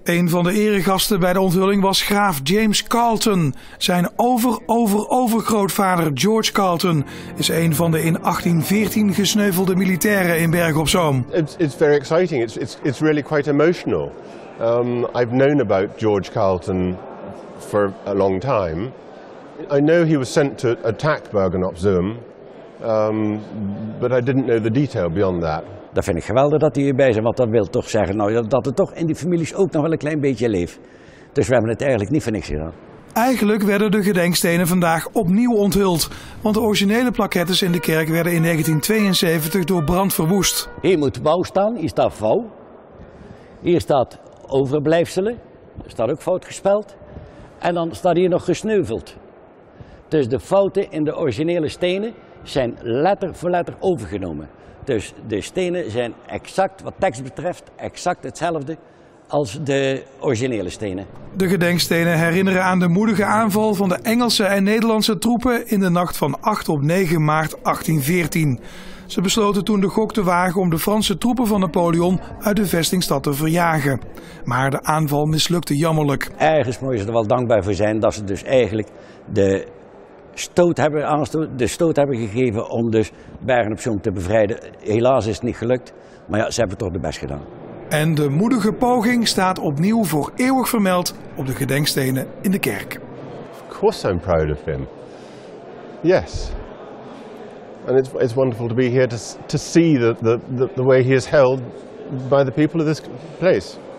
Een van de eregasten bij de onthulling was graaf James Carleton. Zijn overgrootvader George Carleton is een van de in 1814 gesneuvelde militairen in Bergen op Zoom. It's very exciting. It's really quite emotional. I've known about George Carleton for a long time. I know he was sent to attack Bergen op Zoom, but I didn't know the detail beyond that. Dat vind ik geweldig dat hij hierbij is, want dat wil toch zeggen dat het toch in die families ook nog wel een klein beetje leeft. Dus we hebben het eigenlijk niet voor niks gedaan. Eigenlijk werden de gedenkstenen vandaag opnieuw onthuld, want de originele plaquettes in de kerk werden in 1972 door brand verwoest. Hier moet wouw staan, hier staat vouw. Hier staat overblijfselen, er staat ook fout gespeld. En dan staat hier nog gesneuveld. Dus de fouten in de originele stenen zijn letter voor letter overgenomen. Dus de stenen zijn exact, wat tekst betreft, exact hetzelfde als de originele stenen. De gedenkstenen herinneren aan de moedige aanval van de Engelse en Nederlandse troepen in de nacht van 8 op 9 maart 1814. Ze besloten toen de gok te wagen om de Franse troepen van Napoleon uit de vestingstad te verjagen. Maar de aanval mislukte jammerlijk. Ergens moet je er wel dankbaar voor zijn dat ze dus eigenlijk de stoot hebben gegeven om dus Bergen op Zoom te bevrijden. Helaas is het niet gelukt, maar ja, ze hebben toch de best gedaan. En de moedige poging staat opnieuw voor eeuwig vermeld op de gedenkstenen in de kerk. Of course I'm proud of him. Yes. And it's wonderful to be here to see the way he is held by the people of this place.